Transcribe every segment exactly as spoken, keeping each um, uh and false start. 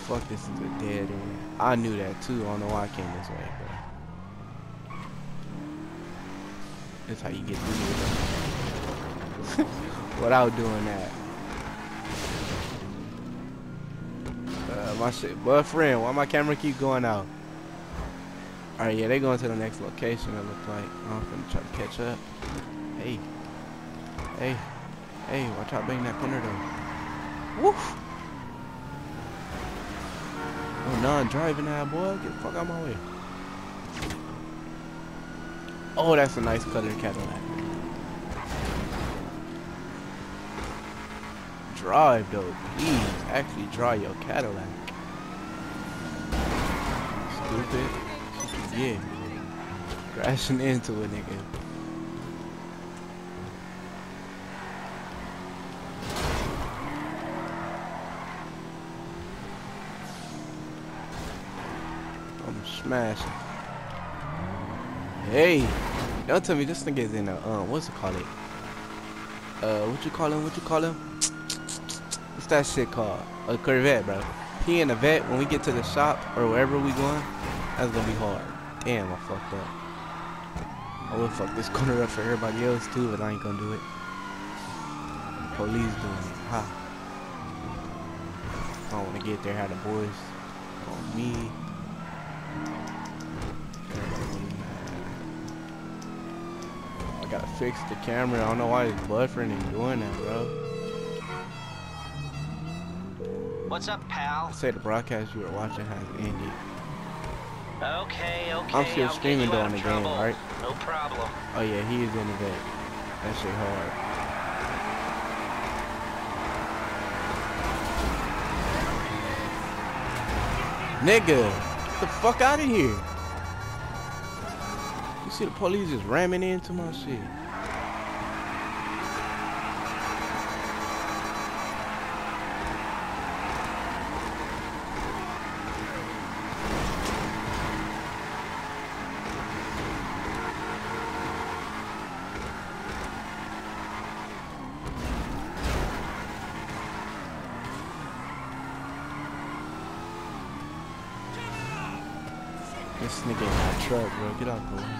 fuck, this is a dead end. I knew that too. I don't know why I came this way, bro. That's how you get through here. Without doing that. Uh, my shit, boyfriend, why my camera keep going out? Alright, yeah, they going to the next location, it look like. I'm finna try to catch up. Hey. Hey. Hey, watch out bang that corner though. Woof! Oh, non-driving that boy. Get the fuck out of my way. Oh, that's a nice color Cadillac. Drive though, please. Actually drive your Cadillac. Stupid. Yeah. Crashing into a nigga. I'm smashing. Hey, don't tell me this nigga is in a um, what's it called? It? Uh, what you call him? What you call him? What's that shit called? A Corvette, bro. He in a vet. When we get to the shop or wherever we going, that's gonna be hard. Damn, I fucked up. I would fuck this corner up for everybody else too, but I ain't gonna do it. Police doing it. Ha. I don't wanna get there. Have the boys on me. I gotta fix the camera. I don't know why his boyfriend ain't doing that, bro. What's up, pal? I say the broadcast you were watching has ended. Okay, okay. I'm still I'll streaming get you during the game, trouble. right? No problem. Oh yeah, he is in the vet. That shit hard. Nigga, get the fuck out of here. You see the police just ramming into my shit. This nigga in my truck, bro. Get out the way.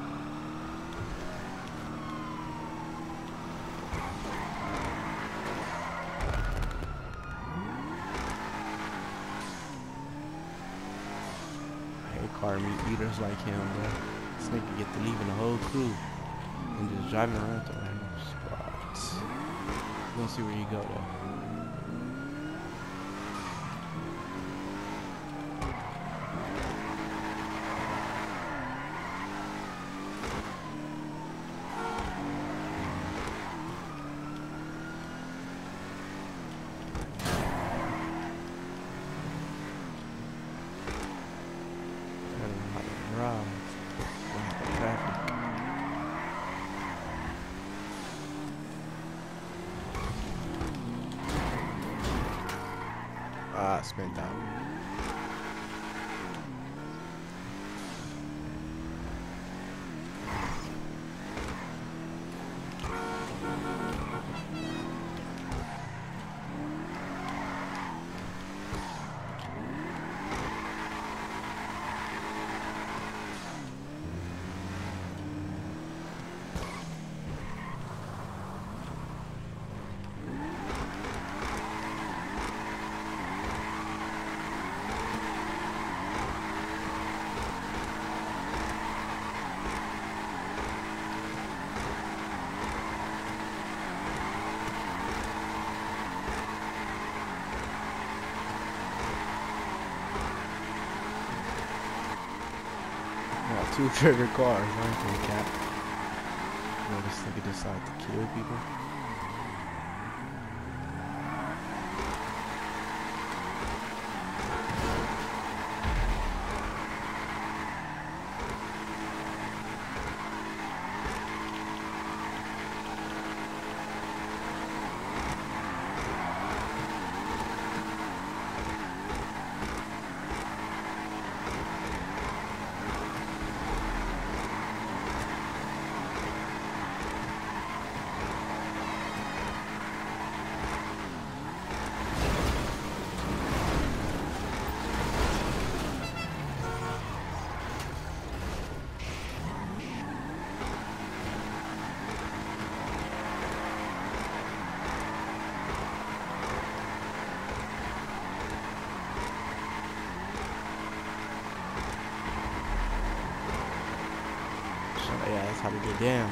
I hate car meat eaters like him, bro. This nigga get to leaving the whole crew and just driving around to random spots. We're gonna see where you go though. Ah, spent out. Two favorite cars, one for the cat. You know, this nigga decide to kill people. how to get down.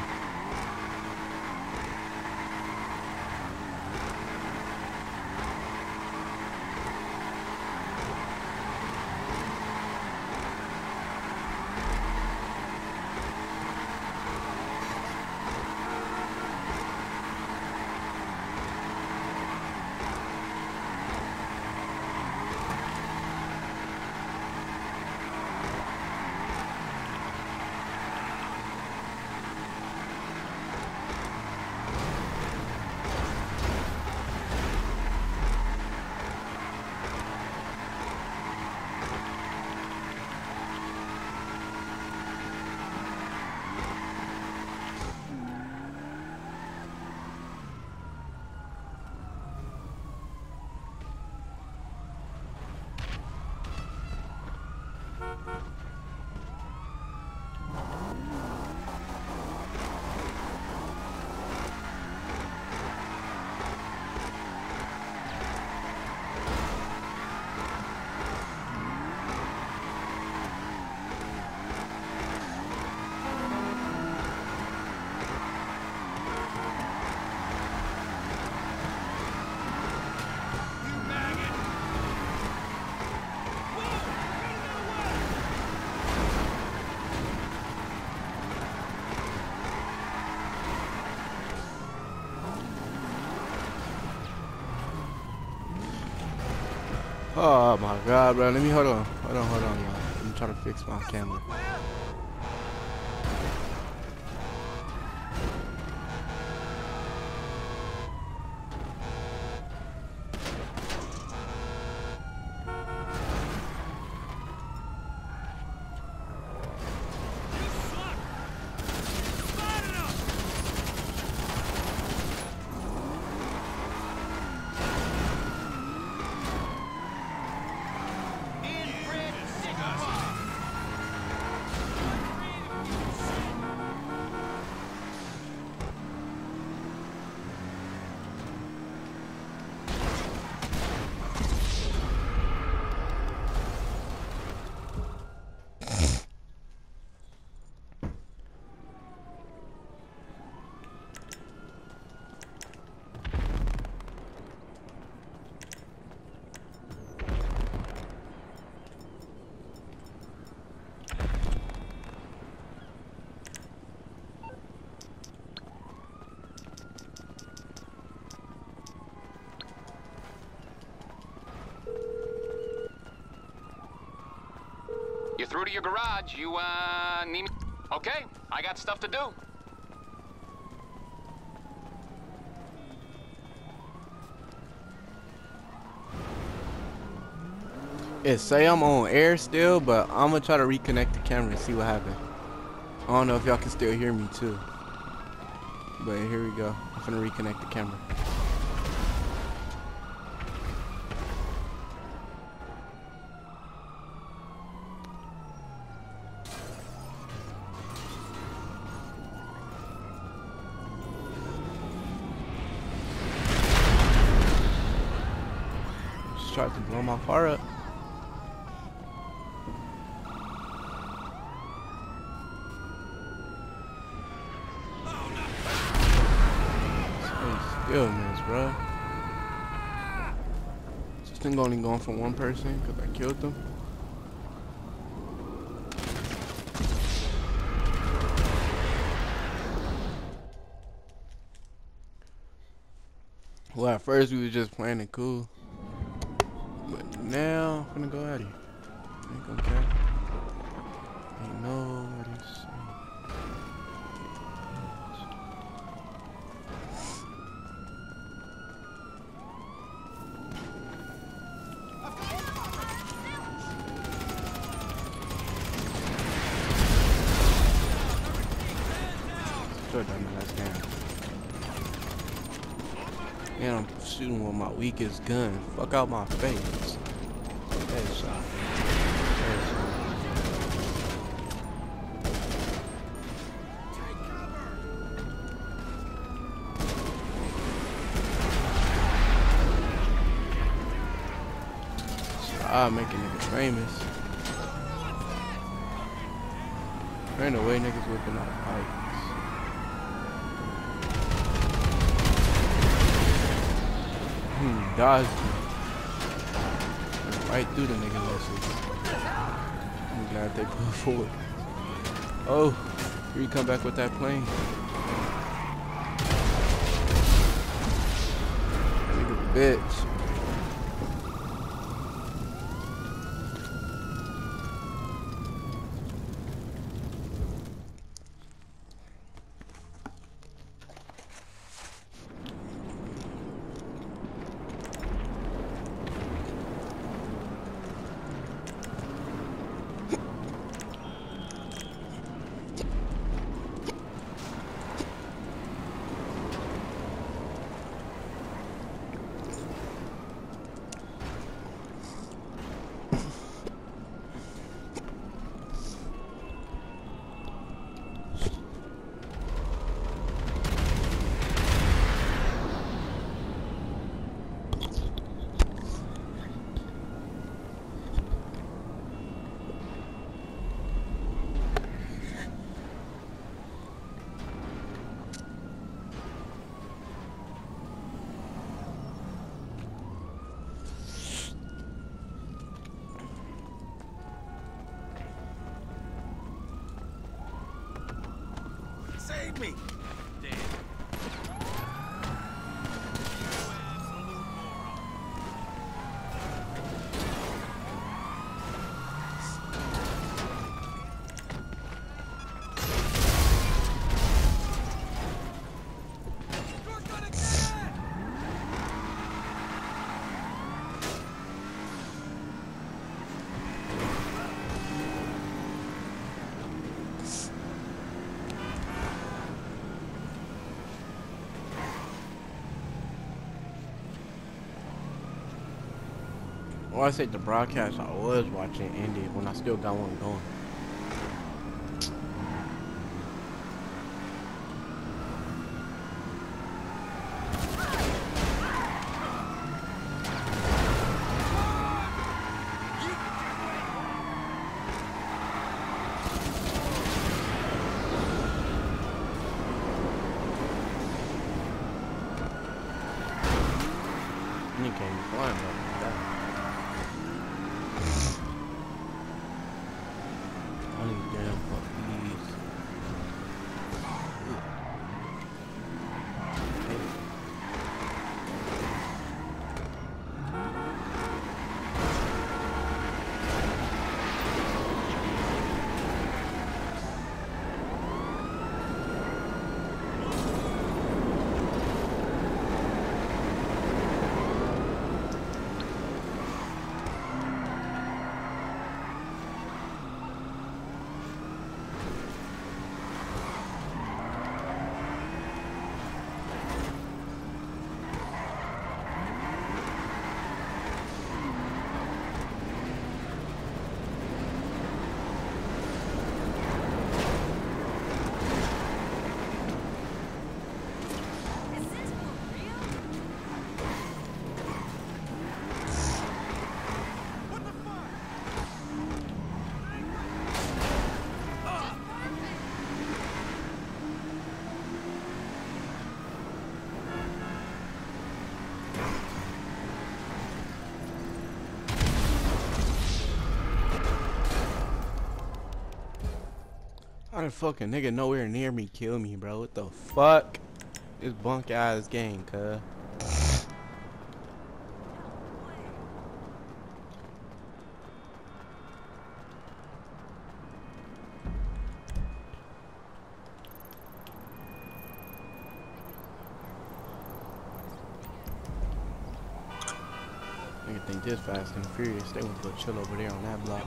Oh my god, bro. Let me hold on. Hold on, hold on, y'all. Let me try to fix my camera. You're through to your garage. You, uh, need me? Okay, I got stuff to do. It say I'm on air still, but I'm gonna try to reconnect the camera and see what happens. I don't know if y'all can still hear me too. But here we go. I'm gonna reconnect the camera. Just tried to blow my car up. Illness, bro. This thing only going for one person because I killed them. Well, at first we was just playing it cool, but now I'm gonna go at it. Ain't gonna care. Ain't nobody's. Sure done my last game. And I'm shooting with my weakest gun. Fuck out my face. Headshot. Headshot. Stop making niggas famous. There ain't no way niggas whipping out bikes. Hmm, dodged. Right through the nigga message. I'm glad they pulled forward. Oh, here you come back with that plane. Nigga bitch. Save me! Well, I said the broadcast I was watching ended when I still got one going. You can't even fly like that. All these damn puppies. How the fucking nigga nowhere near me kill me, bro? What the fuck? This bunk ass game, cuz. Nigga think this Fast and Furious. They want to go chill over there on that block.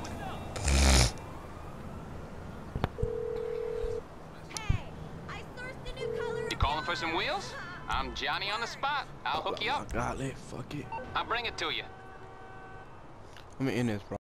For some wheels? I'm Johnny on the spot. I'll hook you up. Oh, God, let fuck it. I'll bring it to you. Let me end this, bro.